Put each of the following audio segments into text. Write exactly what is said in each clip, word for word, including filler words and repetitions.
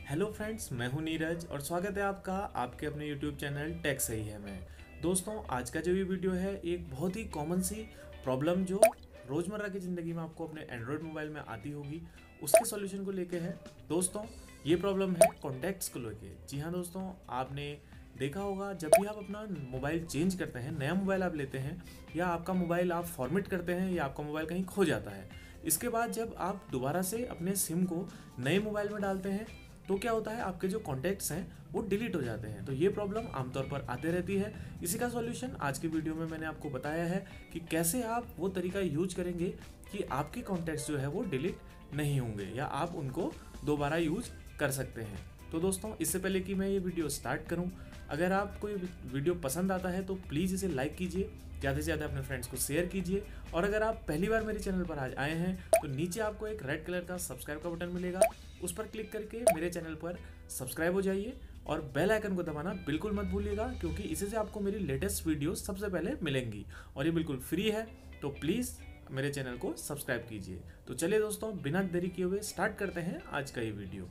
Hello friends, मैं हूं नीरज और स्वागत है आपका आपके अपने यूट्यूब चैनल टेक सही है में। दोस्तों, आज का जो ये वीडियो है एक बहुत ही कॉमन सी प्रॉब्लम जो रोज़मर्रा की ज़िंदगी में आपको अपने एंड्रॉयड मोबाइल में आती होगी, उसके सॉल्यूशन को लेके है। दोस्तों, ये प्रॉब्लम है कॉन्टैक्ट्स को लेके। जी हाँ दोस्तों, आपने देखा होगा जब भी आप अपना मोबाइल चेंज करते हैं, नया मोबाइल आप लेते हैं या आपका मोबाइल आप फॉर्मेट करते हैं या आपका मोबाइल कहीं खो जाता है, इसके बाद जब आप दोबारा से अपने सिम को नए मोबाइल में डालते हैं तो क्या होता है, आपके जो कॉन्टैक्ट्स हैं वो डिलीट हो जाते हैं। तो ये प्रॉब्लम आमतौर पर आते रहती है। इसी का सॉल्यूशन आज की वीडियो में मैंने आपको बताया है कि कैसे आप वो तरीका यूज करेंगे कि आपके कॉन्टैक्ट्स जो है वो डिलीट नहीं होंगे या आप उनको दोबारा यूज कर सकते हैं। तो दोस्तों, इससे पहले कि मैं ये वीडियो स्टार्ट करूं, अगर आपको ये वीडियो पसंद आता है तो प्लीज़ इसे लाइक कीजिए, ज़्यादा से ज़्यादा अपने फ्रेंड्स को शेयर कीजिए। और अगर आप पहली बार मेरे चैनल पर आज आए हैं तो नीचे आपको एक रेड कलर का सब्सक्राइब का बटन मिलेगा, उस पर क्लिक करके मेरे चैनल पर सब्सक्राइब हो जाइए और बेल आइकन को दबाना बिल्कुल मत भूलिएगा, क्योंकि इसी से आपको मेरी लेटेस्ट वीडियो सबसे पहले मिलेंगी और ये बिल्कुल फ्री है। तो प्लीज़ मेरे चैनल को सब्सक्राइब कीजिए। तो चलिए दोस्तों, बिना देरी किए हुए स्टार्ट करते हैं आज का ये वीडियो।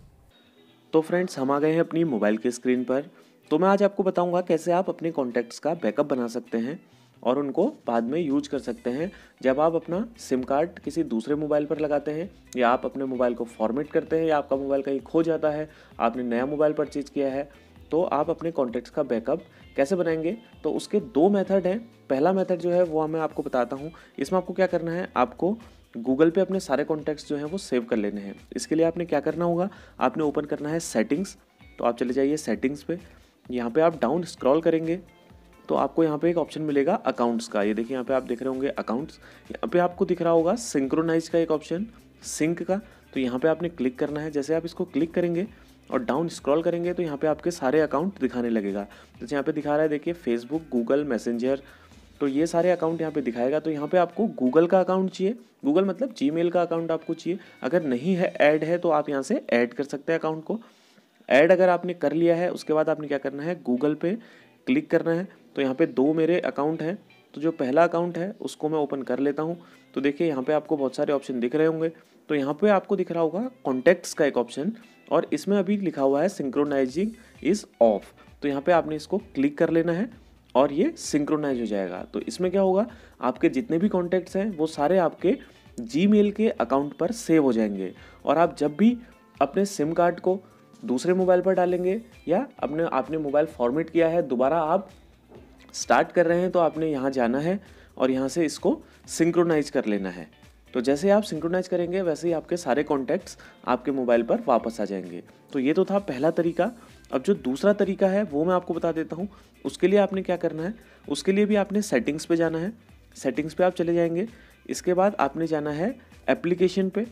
तो फ्रेंड्स, हम आ गए हैं अपनी मोबाइल की स्क्रीन पर। तो मैं आज आपको बताऊंगा कैसे आप अपने कॉन्टैक्ट्स का बैकअप बना सकते हैं और उनको बाद में यूज कर सकते हैं जब आप अपना सिम कार्ड किसी दूसरे मोबाइल पर लगाते हैं या आप अपने मोबाइल को फॉर्मेट करते हैं या आपका मोबाइल कहीं खो जाता है, आपने नया मोबाइल परचेज किया है, तो आप अपने कॉन्टैक्ट्स का बैकअप कैसे बनाएंगे। तो उसके दो मेथड हैं। पहला मेथड जो है वो मैं आपको बताता हूँ। इसमें आपको क्या करना है, आपको गूगल पे अपने सारे कॉन्टैक्ट्स जो हैं वो सेव कर लेने हैं। इसके लिए आपने क्या करना होगा, आपने ओपन करना है सेटिंग्स। तो आप चले जाइए सेटिंग्स पे, यहाँ पे आप डाउन स्क्रॉल करेंगे तो आपको यहाँ पे एक ऑप्शन मिलेगा अकाउंट्स का। ये देखिए यहाँ पे आप देख रहे होंगे अकाउंट्स, यहाँ पे आपको दिख रहा होगा सिंक्रोनाइज का एक ऑप्शन, सिंक का। तो यहाँ पे आपने क्लिक करना है। जैसे आप इसको क्लिक करेंगे और डाउन स्क्रॉल करेंगे तो यहाँ पे आपके सारे अकाउंट दिखाने लगेगा। जैसे यहाँ पे दिखा रहा है, देखिए फेसबुक, गूगल, मैसेंजर, तो ये सारे अकाउंट यहाँ पे दिखाएगा। तो यहाँ पे आपको गूगल का अकाउंट चाहिए, गूगल मतलब जीमेल का अकाउंट आपको चाहिए। अगर नहीं है, ऐड है, तो आप यहाँ से ऐड कर सकते हैं अकाउंट को। ऐड अगर आपने कर लिया है, उसके बाद आपने क्या करना है, गूगल पे क्लिक करना है। तो यहाँ पे दो मेरे अकाउंट हैं, तो जो पहला अकाउंट है उसको मैं ओपन कर लेता हूँ। तो देखिए यहाँ पे आपको बहुत सारे ऑप्शन दिख रहे होंगे। तो यहाँ पे आपको दिख रहा होगा कॉन्टैक्ट्स का एक ऑप्शन और इसमें अभी लिखा हुआ है सिंक्रोनाइजिंग इज़ ऑफ। तो यहाँ पे आपने इसको क्लिक कर लेना है और ये सिंक्रोनाइज हो जाएगा। तो इसमें क्या होगा, आपके जितने भी कॉन्टैक्ट्स हैं वो सारे आपके जीमेल के अकाउंट पर सेव हो जाएंगे। और आप जब भी अपने सिम कार्ड को दूसरे मोबाइल पर डालेंगे या अपने आपने मोबाइल फॉर्मेट किया है, दोबारा आप स्टार्ट कर रहे हैं, तो आपने यहाँ जाना है और यहाँ से इसको सिंक्रोनाइज कर लेना है। तो जैसे आप सिंक्रोनाइज करेंगे वैसे ही आपके सारे कॉन्टैक्ट्स आपके मोबाइल पर वापस आ जाएंगे। तो ये तो था पहला तरीका। अब जो दूसरा तरीका है वो मैं आपको बता देता हूँ। उसके लिए आपने क्या करना है, उसके लिए भी आपने सेटिंग्स पे जाना है। सेटिंग्स पे आप चले जाएंगे। इसके बाद आपने जाना है एप्लीकेशन पे।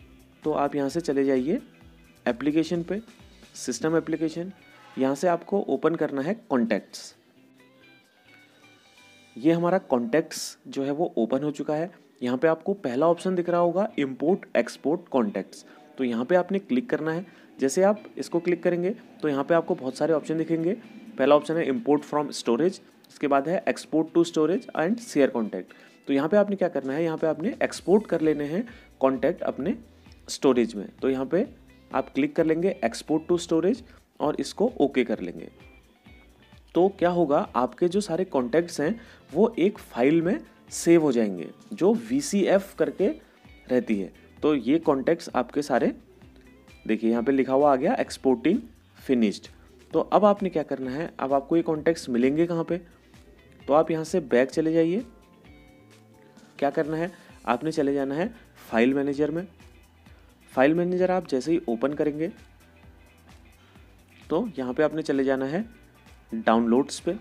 तो आप यहाँ से चले जाइए एप्लीकेशन पे, सिस्टम एप्लीकेशन, यहाँ से आपको ओपन करना है कॉन्टैक्ट्स। ये हमारा कॉन्टैक्ट्स जो है वो ओपन हो चुका है। यहाँ पे आपको पहला ऑप्शन दिख रहा होगा इंपोर्ट एक्सपोर्ट कॉन्टैक्ट्स। तो यहाँ पे आपने क्लिक करना है। जैसे आप इसको क्लिक करेंगे तो यहाँ पे आपको बहुत सारे ऑप्शन दिखेंगे। पहला ऑप्शन है इंपोर्ट फ्रॉम स्टोरेज, इसके बाद है export to storage and share contact. तो यहाँ पे आपने क्या करना है, यहाँ पे आपने एक्सपोर्ट कर लेने हैं कॉन्टैक्ट अपने स्टोरेज में। तो यहाँ पे आप क्लिक कर लेंगे एक्सपोर्ट टू स्टोरेज और इसको ओके कर लेंगे। तो क्या होगा, आपके जो सारे कॉन्टैक्ट्स हैं वो एक फाइल में सेव हो जाएंगे जो वी सी एफ करके रहती है। तो ये कॉन्टैक्ट्स आपके सारे देखिए यहाँ पे लिखा हुआ आ गया एक्सपोर्टिंग फिनिश्ड। तो अब आपने क्या करना है, अब आपको ये कॉन्टैक्ट्स मिलेंगे कहाँ पे, तो आप यहाँ से बैक चले जाइए। क्या करना है, आपने चले जाना है फाइल मैनेजर में। फाइल मैनेजर आप जैसे ही ओपन करेंगे तो यहाँ पे आपने चले जाना है डाउनलोड्स पे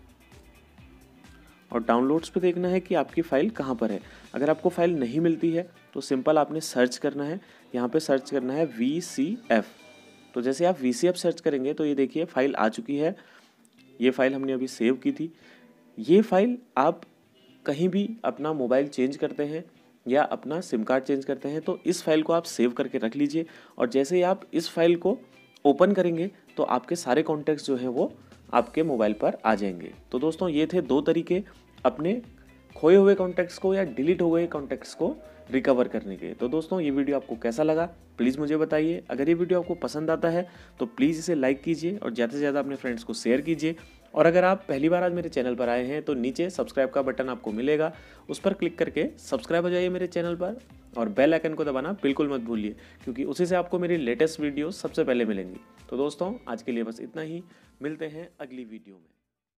और डाउनलोड्स पे देखना है कि आपकी फ़ाइल कहाँ पर है। अगर आपको फ़ाइल नहीं मिलती है तो सिंपल आपने सर्च करना है, यहाँ पे सर्च करना है वी सी एफ। तो जैसे आप वी सी एफ सर्च करेंगे तो ये देखिए फ़ाइल आ चुकी है। ये फ़ाइल हमने अभी सेव की थी। ये फ़ाइल आप कहीं भी अपना मोबाइल चेंज करते हैं या अपना सिम कार्ड चेंज करते हैं तो इस फाइल को आप सेव करके रख लीजिए। और जैसे ही आप इस फाइल को ओपन करेंगे तो आपके सारे कॉन्टैक्ट्स जो हैं वो आपके मोबाइल पर आ जाएंगे। तो दोस्तों, ये थे दो तरीके अपने खोए हुए कॉन्टैक्ट्स को या डिलीट हो गए कॉन्टैक्ट्स को रिकवर करने के। तो दोस्तों ये वीडियो आपको कैसा लगा प्लीज़ मुझे बताइए। अगर ये वीडियो आपको पसंद आता है तो प्लीज़ इसे लाइक कीजिए और ज़्यादा से ज़्यादा अपने फ्रेंड्स को शेयर कीजिए। और अगर आप पहली बार आज मेरे चैनल पर आए हैं तो नीचे सब्सक्राइब का बटन आपको मिलेगा, उस पर क्लिक करके सब्सक्राइब हो जाइए मेरे चैनल पर और बेल आइकन को दबाना बिल्कुल मत भूलिए, क्योंकि उसी से आपको मेरी लेटेस्ट वीडियो सबसे पहले मिलेंगी। तो दोस्तों आज के लिए बस इतना ही, मिलते हैं अगली वीडियो में।